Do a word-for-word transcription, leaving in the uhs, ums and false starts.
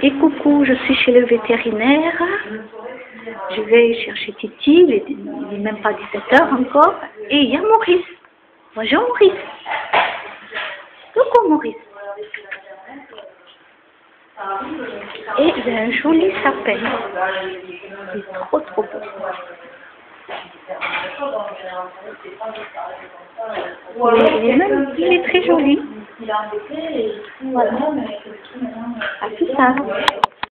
Et coucou, je suis chez le vétérinaire. Je vais chercher Titi, il est, il n'est même pas dix-sept heures encore. Et il y a Maurice. Bonjour Maurice. Coucou Maurice. Et il y a un joli sapin. Il est trop trop beau. Il est, même, il est très joli. Voilà. À plus tard.